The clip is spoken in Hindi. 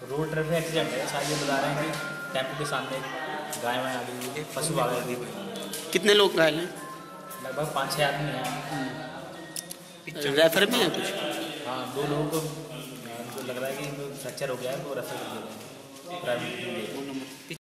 रोड ट्रैफिक एक्सीडेंट है, शायद ये बता रहे हैं कि टेम्पो के सामने गाय वाय आ गई है, पशु आ गई। कितने लोग घायल हैं? लगभग 5-6 आदमी हैं। रेफर भी हैं कुछ? हाँ, 2 लोगों को लग रहा है कि फ्रैक्चर हो गया है, वो रेफर कर दिया प्राइवेट।